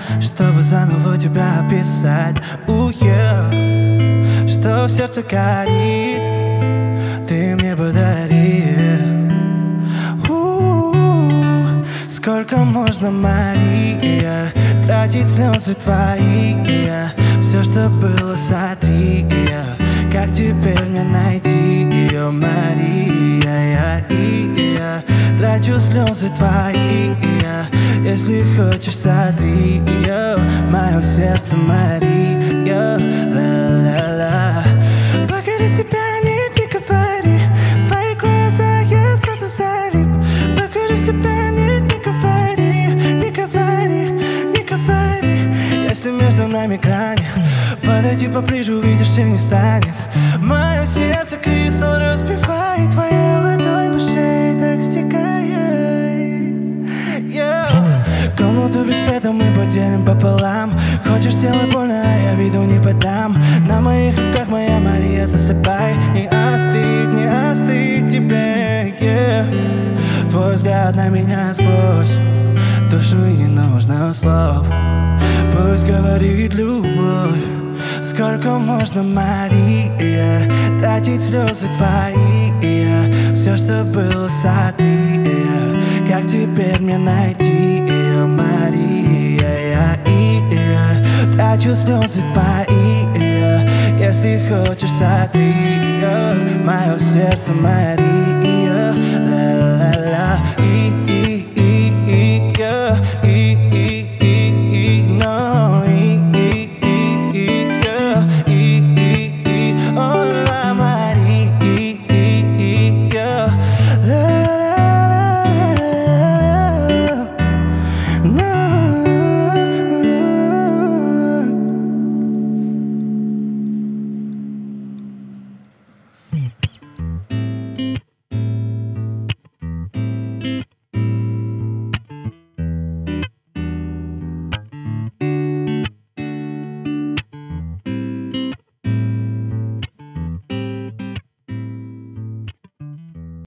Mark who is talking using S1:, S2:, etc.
S1: чтобы заново тебя описать. Что в сердце горит, ты мне подари. Сколько можно, Мария, тратить слезы твои? Все, что было, сотри. Как теперь мне найти ее, Мария? Я трачу слезы твои. Если хочешь, сотри ее, мое сердце, Мария. Ла-ла-ла. Покори себя, нет, не говори. В твои глаза я сразу залип. Покори себя, нет, не говори. Не говори, не говори. Если между нами грани, подойди поближе, увидишь, все не станет. Мое сердце кристалл разбивает, твоя ладонь по шее так стекает. Комнату без света мы поделим пополам. Хочешь, делай больно, а я виду не подам. На моих руках, моя Мария, засыпай. Не остыть тебе, Твой взгляд на меня сквозь душу, и не нужно слов. Пусть говорит любовь. Сколько можно, Мария, тратить слезы твои? Все, что было, сотри. Как теперь мне найти ее, Мария? Трачу слезы твои. Если хочешь, сотри. Мое сердце, Мария.